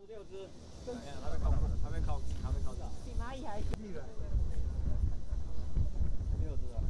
6只，他们靠， 比蚂蚁还细了。 6只啊。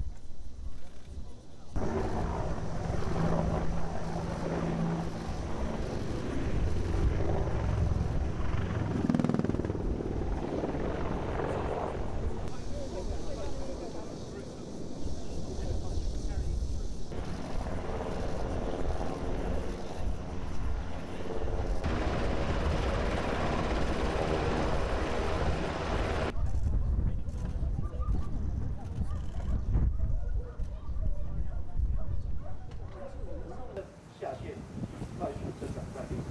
下线快速增长战略。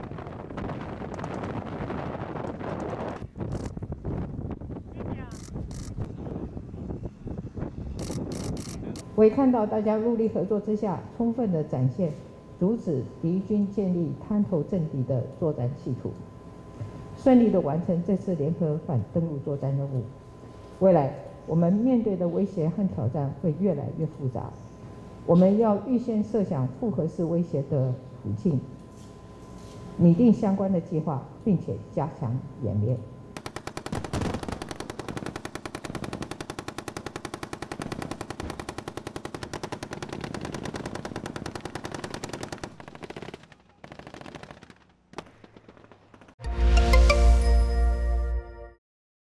我也看到大家努力合作之下，充分的展现阻止敌军建立滩头阵地的作战企图，顺利的完成这次联合反登陆作战任务。未来我们面对的威胁和挑战会越来越复杂，我们要预先设想复合式威胁的途径，拟定相关的计划，并且加强演练。